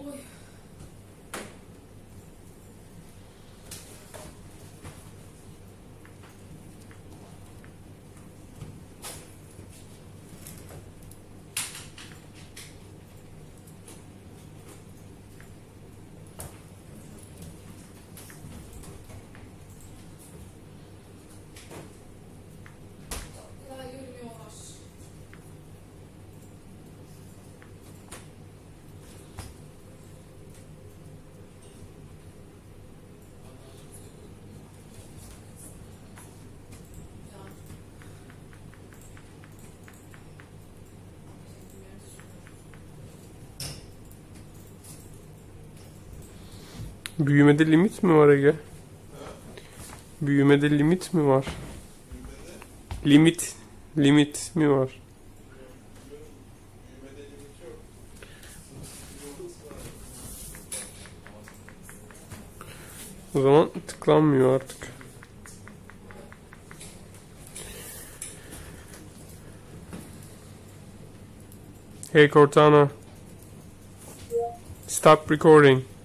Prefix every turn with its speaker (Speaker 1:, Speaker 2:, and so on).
Speaker 1: Büyümede limit mi var Ege? Büyümede limit mi var? Limit mi var? O zaman tıklanmıyor artık. Hey Cortana. Stop recording.